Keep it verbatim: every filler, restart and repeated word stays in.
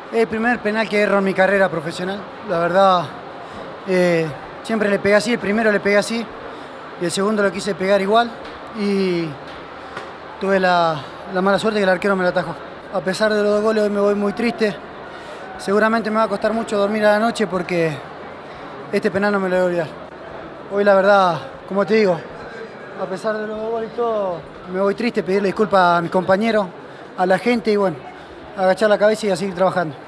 Es el primer penal que erro en mi carrera profesional. La verdad, eh, siempre le pegué así. El primero le pegué así y el segundo lo quise pegar igual. Y tuve la, la mala suerte que el arquero me lo atajó. A pesar de los dos goles, hoy me voy muy triste. Seguramente me va a costar mucho dormir a la noche porque este penal no me lo voy a olvidar. Hoy, la verdad, como te digo, a pesar de los dos goles y todo, me voy triste, pedirle disculpas a mis compañeros, a la gente y bueno, agachar la cabeza y a seguir trabajando.